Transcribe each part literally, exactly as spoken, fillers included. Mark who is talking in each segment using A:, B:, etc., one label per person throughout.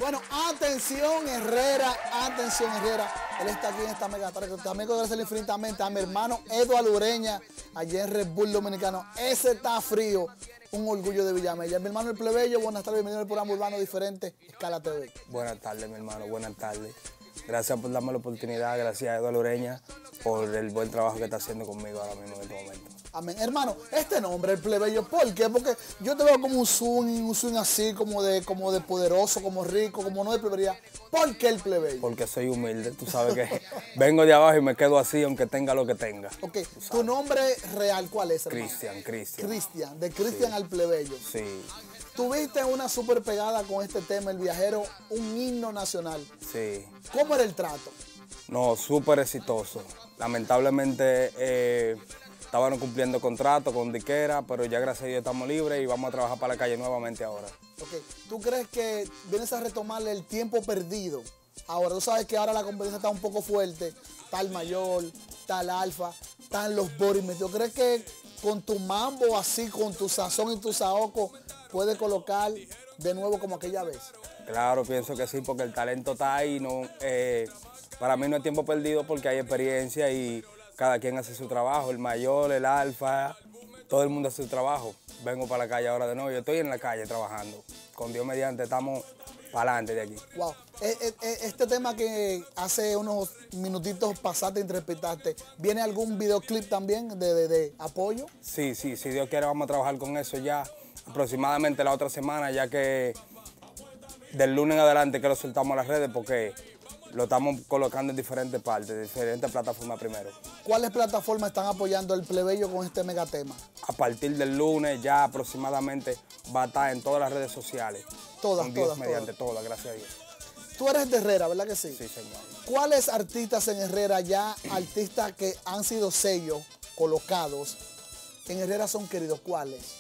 A: Bueno, atención Herrera, atención Herrera. Él está aquí en esta mega tarde. También quiero agradecerle infinitamente a mi hermano Eduardo Ureña, allá en Red Bull Dominicano. Ese está frío, un orgullo de Villamella. Mi hermano El Plebeyo, buenas tardes, bienvenido al programa Urbano Diferente, Escala T V.
B: Buenas tardes, mi hermano, buenas tardes. Gracias por darme la oportunidad, gracias a Eduardo Ureña por el buen trabajo que está haciendo conmigo ahora mismo en este momento.
A: Amén. Hermano, este nombre, El Plebeyo, ¿por qué? Porque yo te veo como un swing, un swing así, como de, como de poderoso, como rico, como no de plebería. ¿Por qué El Plebeyo?
B: Porque soy humilde, tú sabes que vengo de abajo y me quedo así aunque tenga lo que tenga.
A: Ok, ¿tu nombre real cuál es, hermano?
B: Cristian, Cristian.
A: Cristian, de Cristian
B: Sí.
A: al Plebeyo.
B: Sí,
A: Tuviste una súper pegada con este tema, El Viajero, un himno nacional.
B: sí.
A: ¿Cómo era el trato?
B: No, súper exitoso. Lamentablemente eh, estaban cumpliendo contrato con Diquera, pero ya gracias a Dios estamos libres y vamos a trabajar para la calle nuevamente ahora.
A: Okay. ¿Tú crees que vienes a retomarle el tiempo perdido? Ahora, tú sabes que ahora la competencia está un poco fuerte. Está el Mayor, está el Alfa, están los Borimes. ¿Tú crees que con tu mambo así, con tu sazón y tu saoco, puedes colocar de nuevo como aquella vez?
B: Claro, pienso que sí, porque el talento está ahí. No, eh, para mí no es tiempo perdido porque hay experiencia y cada quien hace su trabajo. El Mayor, el Alfa, todo el mundo hace su trabajo. Vengo para la calle ahora de nuevo. Yo estoy en la calle trabajando. Con Dios mediante estamos para adelante de aquí.
A: Wow. Eh, eh, eh, Este tema que hace unos minutitos pasaste, interpretaste, ¿viene algún videoclip también de, de, de apoyo?
B: Sí, sí, si Dios quiere vamos a trabajar con eso ya aproximadamente la otra semana, ya que del lunes en adelante que lo soltamos a las redes porque lo estamos colocando en diferentes partes, diferentes plataformas primero.
A: ¿Cuáles plataformas están apoyando El Plebeyo con este megatema?
B: A partir del lunes ya aproximadamente va a estar en todas las redes sociales.
A: Todas,
B: con Dios
A: todas,
B: mediante todas, gracias a Dios.
A: Tú eres de Herrera, ¿verdad que sí?
B: Sí, señor.
A: ¿Cuáles artistas en Herrera, ya artistas que han sido sellos colocados, en Herrera son queridos? ¿Cuáles?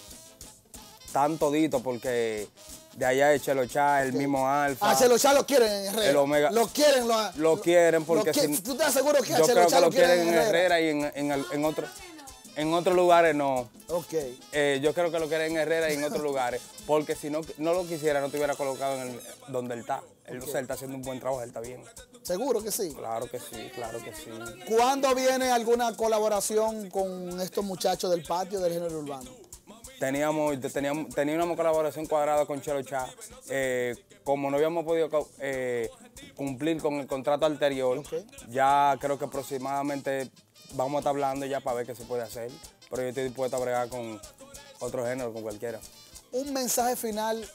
B: Tan todito porque de allá es Chelo Chá, el mismo Alfa.
A: A Chelo Chá lo quieren en Herrera.
B: El Omega.
A: Lo quieren. Lo,
B: Lo quieren porque
A: lo qui-
B: si-
A: ¿Tú estás seguro que a
B: Yo
A: Chelo
B: creo
A: Chá
B: que
A: lo
B: lo quieren en
A: Herrera?
B: Herrera y en, en, el- en, otro- en otros lugares no.
A: Ok.
B: Eh, yo creo que lo quieren en Herrera y en otros lugares, porque si no, no lo quisiera, no te hubiera colocado en el, donde él está. Él, o sea, él está haciendo un buen trabajo, él está bien.
A: ¿Seguro que sí?
B: Claro que sí, claro que sí.
A: ¿Cuándo viene alguna colaboración con estos muchachos del patio del género urbano?
B: Teníamos, teníamos, teníamos una colaboración cuadrada con Chelo Chá. Eh, como no habíamos podido eh, cumplir con el contrato anterior,
A: Okay.
B: ya creo que aproximadamente vamos a estar hablando ya para ver qué se puede hacer. Pero yo estoy dispuesto a bregar con otro género, con cualquiera.
A: Un mensaje final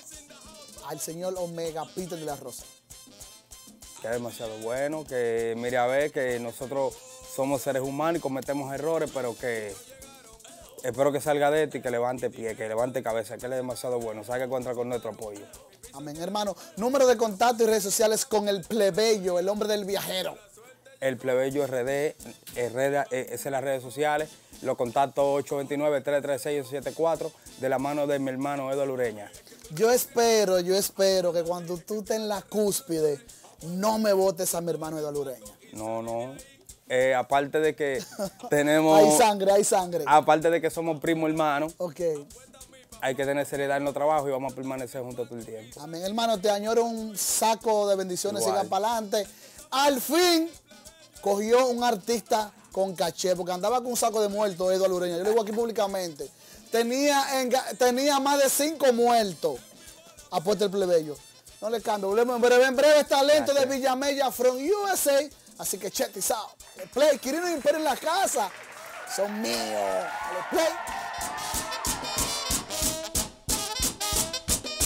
A: al señor Omega Peter de la Rosa.
B: Que es demasiado bueno, que mire a ver que nosotros somos seres humanos y cometemos errores, pero que espero que salga de esto y que levante pie, que levante cabeza, que él es demasiado bueno, sabe que cuenta con nuestro apoyo.
A: Amén, hermano. Número de contacto y redes sociales con El Plebeyo, el hombre del viajero.
B: El Plebeyo R D, Herrera, eh, es en las redes sociales, los contactos ocho dos nueve, tres tres seis, ocho siete cuatro, de la mano de mi hermano Eduardo Ureña.
A: Yo espero, yo espero que cuando tú estés en la cúspide, no me votes a mi hermano Eduardo Ureña.
B: No, no, eh, aparte de que tenemos...
A: Hay sangre, hay sangre.
B: Aparte de que somos primos hermanos,
A: Ok.
B: hay que tener seriedad en los trabajos y vamos a permanecer juntos todo el tiempo.
A: Amén, hermano. Te añoro un saco de bendiciones.
B: Igual.
A: Sigan para adelante. Al fin cogió un artista con caché, porque andaba con un saco de muertos, Eduardo Ureña. Yo lo digo aquí públicamente. Tenía, en, tenía más de cinco muertos. Apuesta El Plebeyo. No le cambio. Volvemos en breve. En breve, talento de Villamella from U S A. Así que check this out. El Play, Quirino y Imperio en la casa. Son míos. El Play.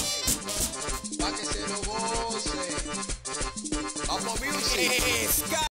C: Pa' que se lo goce. Vamos, music.